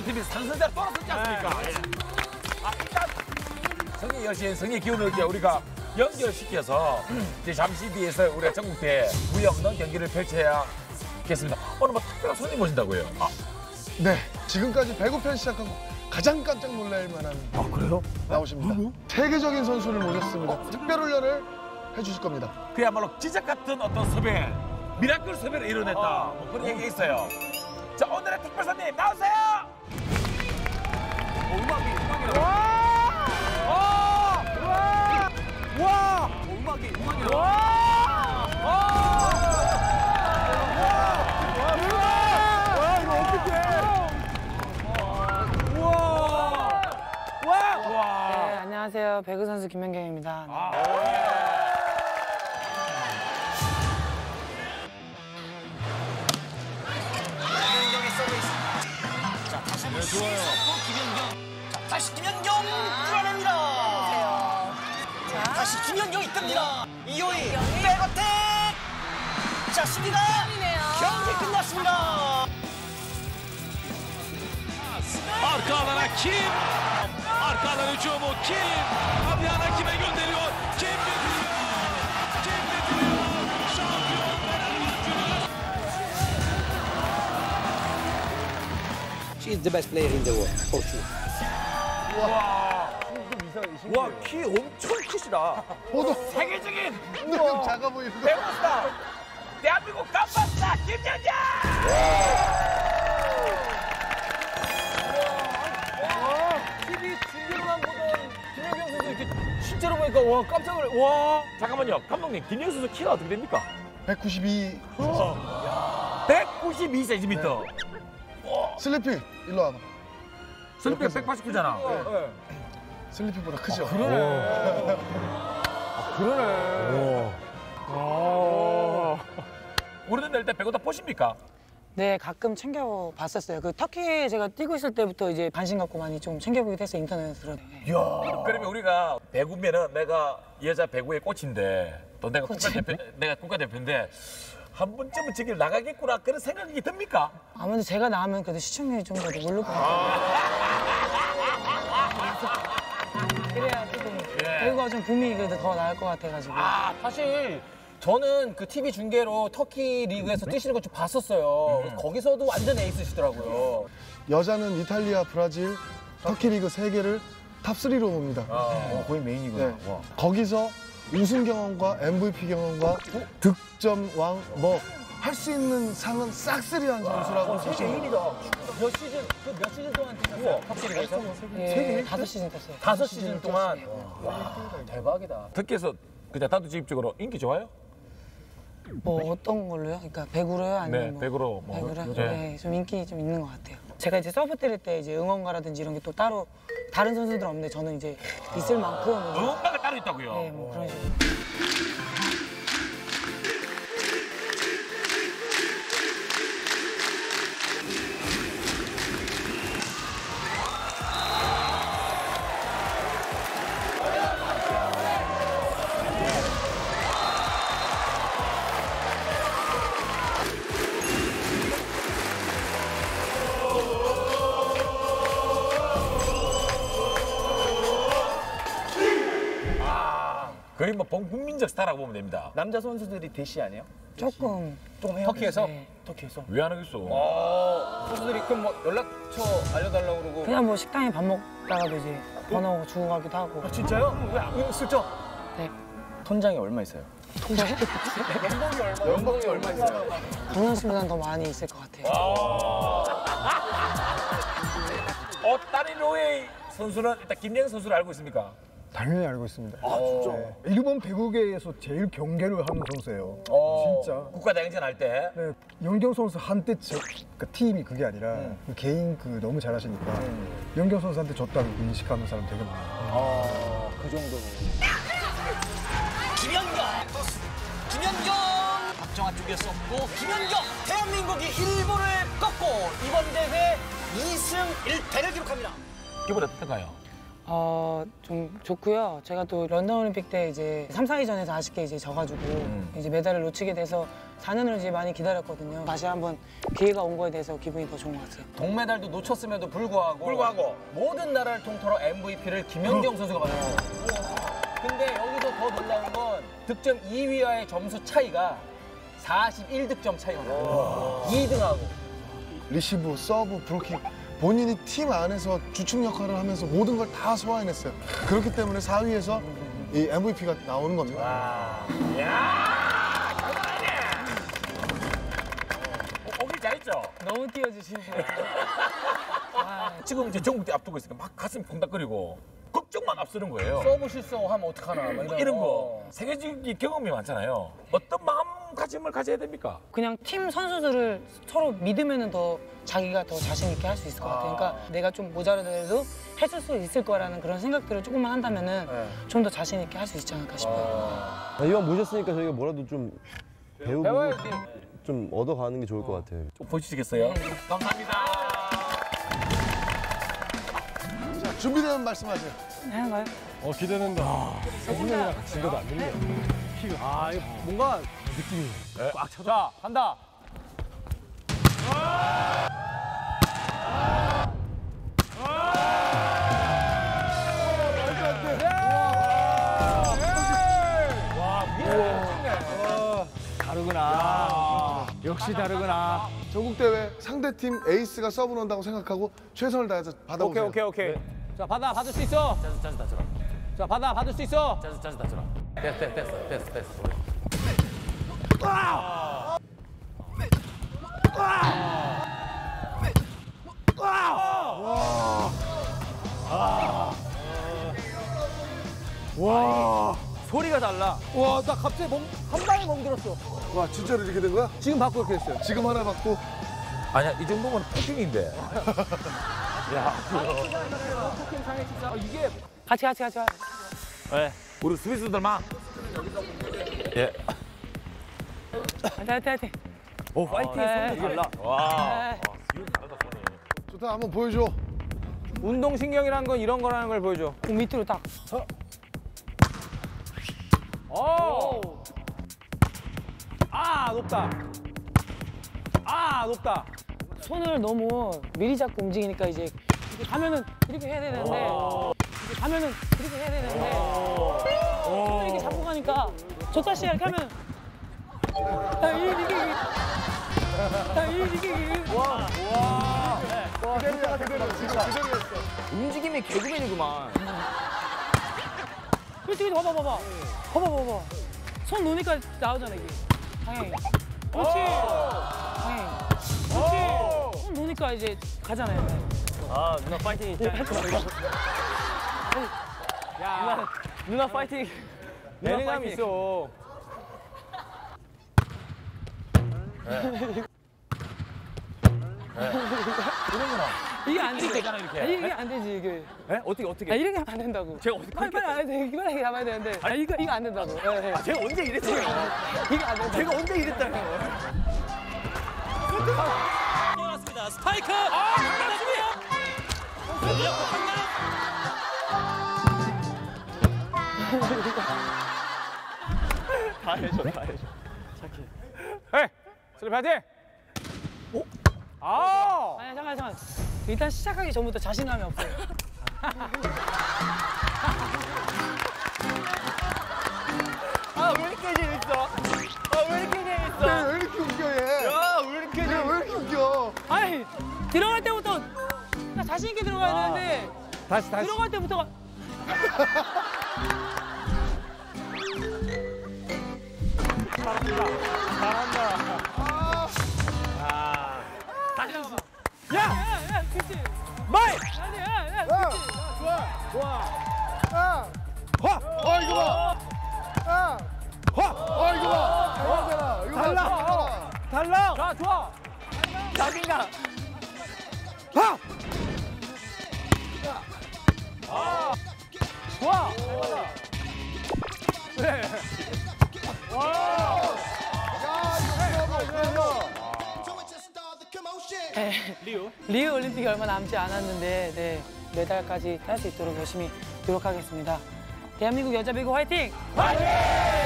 팀이 상승자로 돌아섰지 않습니까? 예. 일단 성의 여신, 성의 기운을 이렇게 우리가 연결시켜서 이제 잠시 뒤에서 우리가 전국대 무이 없는 경기를 펼쳐야겠습니다. 오늘 뭐 특별한 손님 모신다고요? 네, 지금까지 배구편 시작하고 가장 깜짝 놀랄 만한 그래요? 나오십니다. 누구? 세계적인 선수를 모셨습니다. 특별 훈련을 해주실 겁니다. 그야말로 기적 같은 어떤 섭외, 미라클 섭외를 이뤄냈다. 뭐 그런 얘기가 있어요. 자, 오늘의 특별 손님 나오세요! 음악이라고. 와! 음악이라고. 네, 안녕하세요. 배구 선수 김연경입니다. 자, 다시 한번 김연경. 자, 다시 김연경 끌어냅니다. 다시 김연경이 뜹니다. 이호희 백어택. 자, 수비가 경기 끝났습니다. Arkadan Hakim. Arkadan hücumu Kim. Fabian Hakim'e gönderiyor. Kim getiriyor. Kim getiriyor. Şampiyon Fenerbahçe. She's the best player in the world, for sure. 와, 키 엄청 크시다. 보도 세계적인 운동 작아 보이는 거. 배우스타. 대한민국 깜빡스타 김연경! TV 중계로만 보던 김연경 선수 이렇게 실제로 보니까 와 깜짝 놀래. 와 잠깐만요 감독님 김연경 선수 키가 어떻게 됩니까? 192. 192cm. 슬리피, 일로 와봐. 슬리피가 189잖아. 슬리피보다 크죠? 우리는 일단 배구 다 보십니까? 네, 가끔 챙겨봤었어요. 그 터키 제가 뛰고 있을 때부터 이제 관심 갖고 많이 좀 챙겨보기도 했어요, 인터넷으로. 이야. 그러면 우리가 배구면은 내가 여자 배구의 꽃인데 또 내가 국가대표인데 한 번쯤은 저길 나가겠구나 그런 생각이 듭니까? 아무래도 제가 나오면 그래도 시청률이 좀 더 오를 것 같아요. 그래야 조금 배구가 좀 붐이 그래도 더 나을 것 같아가지고. 사실 저는 그 TV 중계로 터키 리그에서 뛰시는 거 좀 봤었어요. 거기서도 완전 에이스시더라고요. 여자는 이탈리아, 브라질, 터키 리그 3개를 탑3로 봅니다. 거의 메인이구나. 네. 거기서 우승 경험과 MVP 경험과 득점 왕 뭐 할 수 있는 상은 싹쓸이한 선수라고 보시면 몇 시즌 동안 뛰셨어요? 터키 리그에서? 예, 5시즌 떴어요. 5시즌 동안. 와, 대박이다. 특히해서 그냥 단도직입적으로 인기 좋아요? 뭐 어떤 걸로요? 그러니까 배구로요? 아니면 네, 뭐 배구로. 배구로요? 네. 네, 좀 인기 좀 있는 것 같아요. 제가 이제 서브 때릴 때 이제 응원가라든지 이런 게 또 따로 다른 선수들은 없는데 저는 이제 있을 만큼 이제 응원가가 따로 있다고요? 네, 뭐 그런 식으로. 거의 뭐 범국민적 스타라고 보면 됩니다. 남자 선수들이 대시 아니에요? 조금 조금 해요? 터키에서? 네. 터키에서. 왜 안 하겠어? 선수들이 그럼 뭐 연락처 알려달라고 그러고. 그냥 뭐 식당에 밥 먹다가도 이제 번호 주고 가기도 하고. 아, 진짜요? 왜 슬쩍? 네. 통장에 얼마 있어요? 연봉이 얼마 있어요? 강현 씨보다는 더 많이 있을 것 같아요. 딸이 로에이 선수는 일단 김연경 선수를 알고 있습니까? 당연히 알고 있습니다. 아, 진짜? 네. 일본 배구계에서 제일 경계를 하는 선수예요. 진짜. 국가대항전 할 때. 네, 연경 선수 한때 그 팀이 그게 아니라 그 개인 그 너무 잘하시니까 연경 선수한테 졌다고 인식하는 사람 되게 많아요. 그 정도로. 김연경 박정아 쪽이었었고 김연경 대한민국이 일본을 꺾고 이번 대회 2승 1패를 기록합니다. 기분이 어떤가요? 좀 좋고요. 제가 또 런던 올림픽 때 이제 3, 4위전에서 아쉽게 이제 져가지고 이제 메달을 놓치게 돼서 4년을 이제 많이 기다렸거든요. 다시 한번 기회가 온 거에 대해서 기분이 더 좋은 것 같아요. 동메달도 놓쳤음에도 불구하고 모든 나라를 통틀어 MVP를 김연경 선수가 받았어요. 근데 여기서 더 놀라운 건 득점 2위와의 점수 차이가 41득점 차이가 나요. 2등하고. 리시브, 서브, 브로킹 본인이 팀 안에서 주축 역할을 하면서 모든 걸 다 소화해냈어요. 그렇기 때문에 4위에서 이 MVP가 나오는 겁니다. 오길 잘했죠? 너무 띄워주시네요. 지금 이제 전국대 앞두고 있으니까 막 가슴이 콩닥거리고 걱정만 앞서는 거예요. 서브 실수하면 어떡하나 막 이런 거 세계적인 경험이 많잖아요. 어떤 마음가짐을 가져야 됩니까? 그냥 팀 선수들을 서로 믿으면 더 자기가 더 자신 있게 할 수 있을 것 같아요. 그러니까 내가 좀 모자라더라도 해줄 수 있을 거라는 그런 생각들을 조금만 한다면은 좀 더 자신 있게 할 수 있지 않을까 싶어요. 이왕 모셨으니까 저희가 뭐라도 좀 배우고 배워야지. 좀 얻어가는 게 좋을 것 같아요. 좀 보여주시겠어요? 감사합니다. 자, 준비되면 말씀하세요. 해봐요. 기대된다. 세준이랑 같이 진거도 안 들려. 아, 이거 뭔가 느낌이 꽉 차다. 자, 간다. 다르구나. 역시 다르구나. 전국대회 상대팀 에이스가 서브 넣는다고 생각하고 최선을 다해서 받아보세요. 오케이. 자, 받을 수 있어. 짜증 다 줘라. 자, 받을 수 있어. 짜증 다 줘라. 됐어. 소리가 달라. 와, 나 갑자기 한 방에 멍들었어. 와, 진짜로 이렇게 된 거야? 지금 받고 이렇게 됐어요. 지금 하나 받고 아니야, 이 정도면 폭행인데. 이게 같이. 우리 수비수들만. 예. 화이팅. 오, 파이팅의 손도 달라. 와. 좋다, 한번 보여줘. 운동신경이라는 건 이런 거라는 걸 보여줘. 밑으로 딱. 오! 높다. 높다. 손을 너무 미리 잡고 움직이니까 이제 이렇게 가면은 이렇게 해야 되는데 손을 이렇게 잡고 가니까 저 다시 이렇게 하면 움직임이 개그맨이구만. 그렇지 봐봐 손 놓으니까 나오잖아 이게 방향이 그렇지 손 놓으니까 이제 가잖아요. 누나 파이팅 있자. 야, 누나 파이팅. 예능감 있어. 이게 안 되지. 되잖아, 이렇게. 이게 안 되지 이게. 어떻게? 이렇게 하면 안 된다고. 제가 어떻게 빨리 안 돼. 이만하게 잡아야 되는데. 이거 안 된다고. 제가 언제 이랬어요? 이거 안 된다고. 제가 언제 이랬다요? 왔습니다. 스파이크. 강남수비야. 다 해줘. 착해. 에이, 슬리 파이팅. 오. 아니 잠깐. 일단 시작하기 전부터 자신감이 없어요. 왜 이렇게 재밌어? 왜 이렇게 재밌어? 왜 이렇게 웃겨, 얘? 왜 이렇게 얘 왜 이렇게 웃겨? 아니 들어갈 때부터 나 자신 있게 들어가야 되는데 다시. 들어갈 때부터가 야, 그치. 마이. 아니야, 이거 봐. 이거 봐. 잘하잖아. 이거 봐. 달라. 자, 좋아. 자신감. 좋아. 그래. 리우 올림픽이 얼마 남지 않았는데, 네. 메달까지 딸 수 있도록 열심히 노력하겠습니다. 대한민국 여자 배구 화이팅! 화이팅!